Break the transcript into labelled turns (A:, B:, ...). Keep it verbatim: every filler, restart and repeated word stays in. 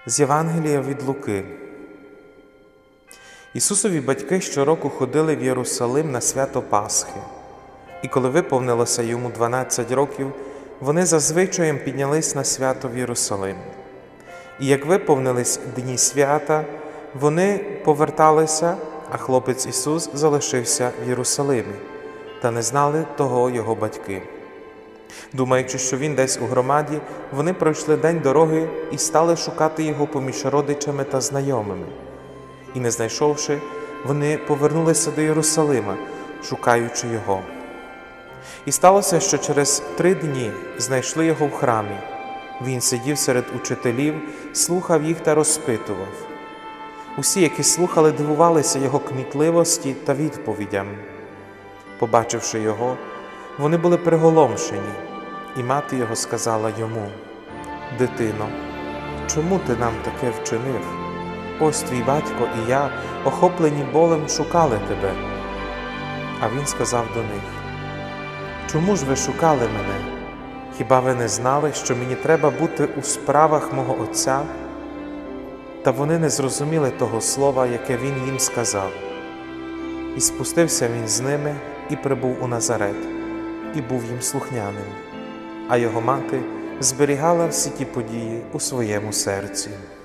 A: З Євангелія від Луки. Ісусові батьки щороку ходили в Єрусалим на свято Пасхи. І коли виповнилося йому дванадцять років, вони за звичаєм піднялись на свято в Єрусалим. І як виповнились дні свята, вони поверталися, а хлопець Ісус залишився в Єрусалимі, та не знали того його батьки. Думаючи, що він десь у громаді, вони пройшли день дороги і стали шукати його поміж родичами та знайомими. І не знайшовши, вони повернулися до Єрусалима, шукаючи його. І сталося, що через три дні знайшли його в храмі. Він сидів серед учителів, слухав їх та розпитував. Усі, які слухали, дивувалися його кмітливості та відповідям. Побачивши його, вони були приголомшені, і мати його сказала йому: «Дитино, чому ти нам таке вчинив? Ось твій батько і я, охоплені болем, шукали тебе». А він сказав до них: «Чому ж ви шукали мене? Хіба ви не знали, що мені треба бути у справах мого Отця?» Та вони не зрозуміли того слова, яке він їм сказав. І спустився він з ними і прибув у Назарет, і був їм слухняним. А його мати зберігала всі ті події у своєму серці.